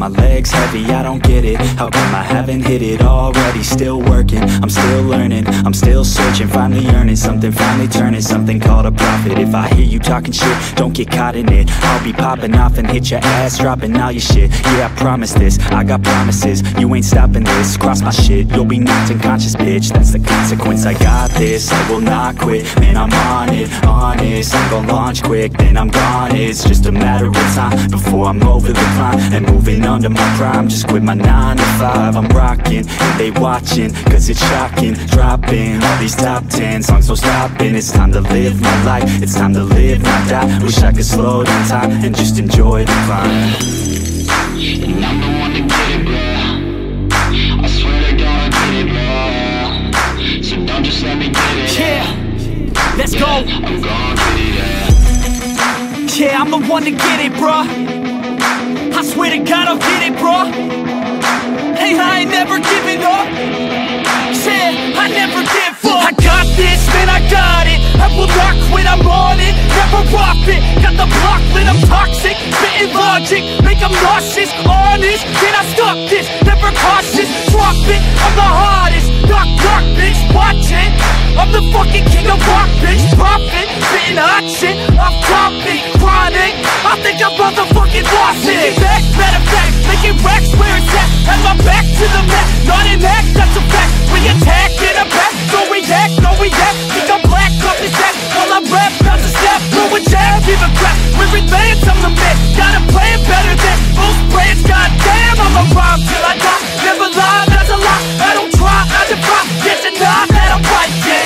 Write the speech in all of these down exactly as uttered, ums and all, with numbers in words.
my legs heavy, I don't get it. How come I haven't hit it already? Still working, I'm still learning, I'm still searching, finally earning something, finally turning something called a profit. If I hear you talking shit, don't get caught in it. I'll be popping off and hit your ass, dropping all your shit. Yeah, I promise this, I got promises. You ain't stopping this, cross my shit, you'll be knocked unconscious, bitch. That's the consequence, I got this, I will not quit. Man, I'm on it, honest, I'm gon' launch quick, then I'm gone. It's just a matter of time before I'm over the climb and moving under my prime. Just quit my nine to five, I'm rocking, and they watching, cause it's shocking. Dropping all these top ten songs, no stopping. It's time to live my life, it's time to live, not die. Wish I could slow down time and just enjoy the climb. And I'm the one to get it, bro. I swear to God I get it, bro. So don't just let me get it. Yeah, let's go. I'm gon' get it, yeah. Yeah, I'm the one to get it, bruh. I swear to God I'll get it, bruh. Hey, I ain't never giving up. Yeah, I never give up. I got this, man, I got it. I will not quit, I'm on it. Never rock it. Got the block lit, I'm toxic. Spitting logic, make them nauseous. Honest, can I stop this? Never cautious, drop it. I'm the hardest. Knock, knock, bitch, watch it. I'm the fucking king of rock, bitch. Pop it, spitting hot shit. I'm topic, chronic. I think I'm motherfucking lost it. Back, matter of fact, making racks where it's at. Have my back to the mat, not an act, that's a fact. We attack in a back, don't react, no react. Think I'm black, up his back. While I rap, bounce a step, throw a jab, give a crap. We're advanced, I'm the man. Got a plan better than most brands. Goddamn, I'ma rhyme till I die. Never lie, that's a lie. I don't try, I defy. Get denied that I'm right, yeah.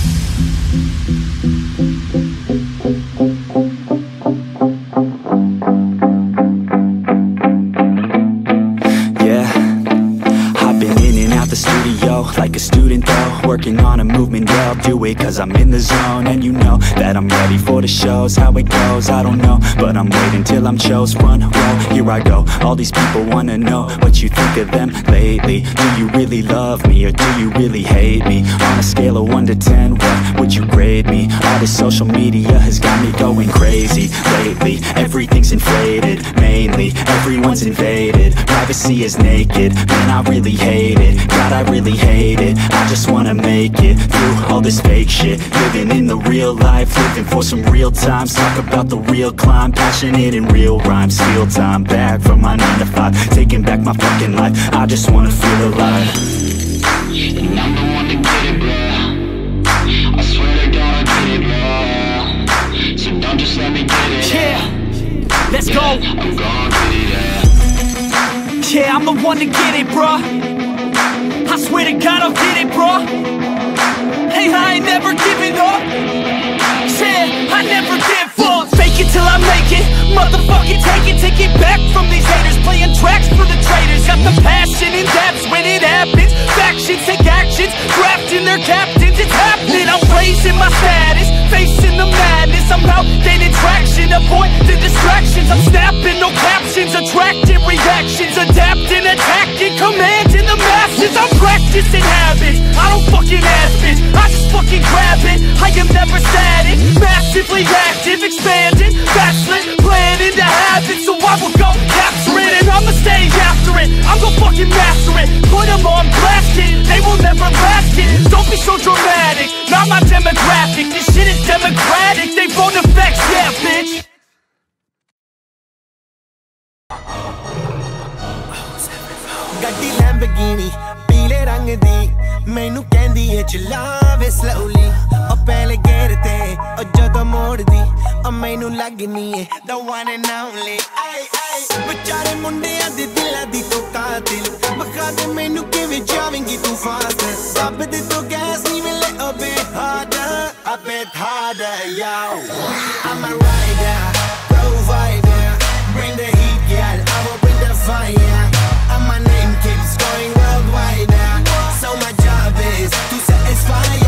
Like a student though, working on a movement, yeah, I'll do it cause I'm in the zone. And you know that I'm ready for the shows. How it goes, I don't know, but I'm waiting till I'm chose. Front row, here I go. All these people wanna know what you think of them lately. Do you really love me or do you really hate me? On a scale of one to ten, what would you grade me? All this social media has got me going crazy lately. Everything's inflated, mainly everyone's invaded. Privacy is naked, man, I really hate it. God, I really hate it. I just wanna make it through all this fake shit. Living in the real life, living for some real times. Talk about the real climb, passionate in real rhymes. Steal time back from my nine to five, taking back my fucking life. I just wanna feel alive. And I'm the one to get it, bro. I swear to God I get it, bro. So don't just let me get it. Yeah, let's yeah, go. I'm gon' get it, yeah. Yeah, I'm the one to get it, bruh. I swear to God I'll get it, bruh. Hey, I ain't never giving up. Yeah, I never give up. Fake it till I make it. Motherfucking take it, take it back from these haters. Playing tracks for the traitors. Got the passion in depths when it happens. Factions take actions, drafting their captains. It's happening, I'm raising my status, facing the madness. I'm out gaining traction, avoid the distractions. I'm snapping, no captions, attracting reactions. Adapting, attacking, commanding the masses. I'm practicing habits, I don't fucking ask bitch, I just fucking grab it. I am never static, massively active, expanding, backslid, planning to have it. So I will go capture it and I'ma stay after it. I'm gonna fucking master it, put them on blast, kid. They will never last, kid. Don't be so dramatic, not my demographic. This shit is democratic, they phone effects, yeah bitch. ਗੱਡੀ Lamborghini ਪੀਲੇ ਰੰਗ ਦੀ ਮੈਨੂੰ ਕਹਿੰਦੀ ਏ ਚਲਾਵੇ slowly ਉਹ ਪਹਿਲੇ ਗੇਰ ਤੇ ਉਹ ਜਦੋਂ ਮੋੜਦੀ ਉਹ ਮੈਨੂੰ ਲੱਗਨੀ ਏ the one and only ਆਏ ਆਏ ਵਿਚਾਰੇ ਮੁੰਡਿਆਂ ਦੇ ਦਿਲਾਂ ਦੀ ਤੂੰ ਕਾਤਿਲ ਬਖਾ ਦੇ ਮੈਨੂੰ ਕਿਵੇਂ ਜਾਵੇਂਗੀ ਤੂੰ ਫਾਸਟ ਰੱਬ ਦੇ ਤੋਂ ਗੈਸ ਨਹੀਂ ਮਿਲੇ a bit harder a bit harder yo I'm a rider provider bring the heat girl I will bring the fire and my name keeps going worldwide now. So my job is to satisfy ya.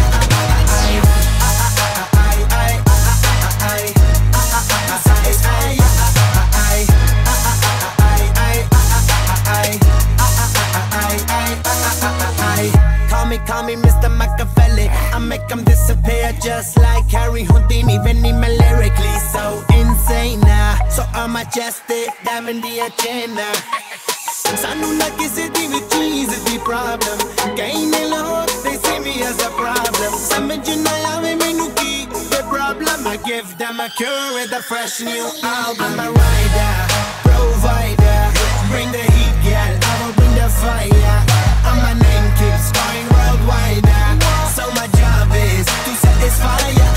Call me, call me Mister Machiavelli. I make them disappear just like Harry Houdini. When he me lyrically so insane now. So I'm majestic, diamond the agenda. Sanu na kisi di vi cheez di problem. Kain ne lahore, they see me as a problem. Samajh na aave mainu ki the problem. I give them a cure with a fresh new album. I'm a rider, provider, bring the heat, girl. I will bring the fire. And my name keeps going worldwide. So my job is to satisfy ya.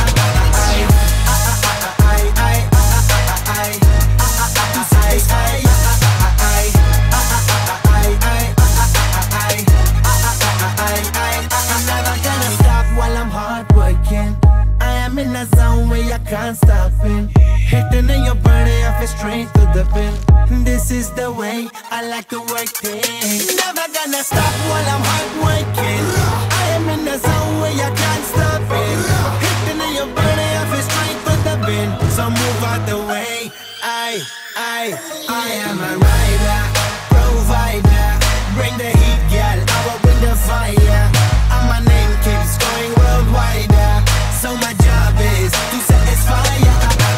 In a zone where you can't stop it. Hitting in your body, I feel straight to the pin. This is the way I like to work things. Never gonna stop while I'm hard working. I am in a zone where you can't stop it. Hitting in your body, I feel straight to the pin. So move out the way. I, I, I am a rider, provider. Bring the heat, girl. I will bring the fire. And my name keeps going worldwide. So my job is to satisfy ya.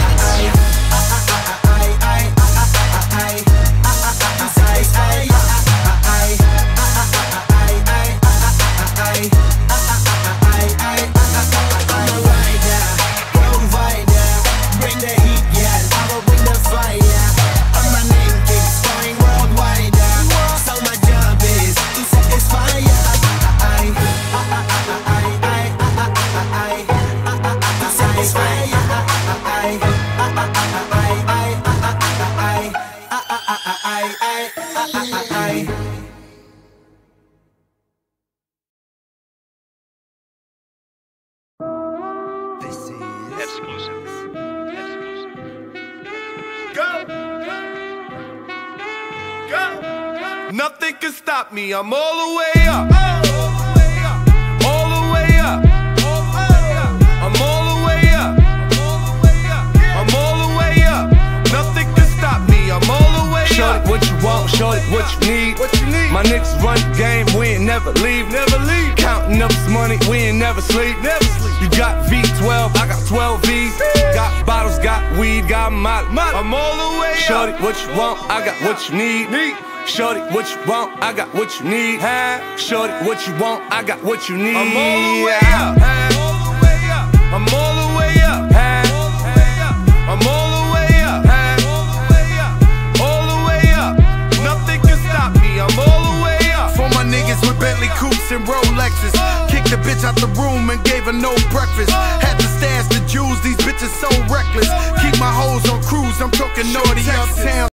Nothing can stop me, I'm all the way up. All the way up. I'm all the way up. I'm all the way up. Nothing can stop me, I'm all the way up. Shorty, what you want, shorty, what you need. What you need? My niggas run the game, we ain't never leave. Never leave. Counting up this money, we ain't never sleep. Never sleep. You got V twelve, I got twelve V's. Got bottles, got weed, got molly. I'm all the way up. Shorty, what you want, I got what you need. need. Shorty, what you want, I got what you need. Shorty, what you want, I got what you need. I'm all the way up. I'm all the way up. I'm all the way up. All the way up. Nothing can stop me, I'm all the way up. For my niggas with Bentley coupes and Rolexes. Kicked the bitch out the room and gave her no breakfast. Had to stash the jewels, these bitches so reckless. Keep my hoes on cruise, I'm talking naughty uptown.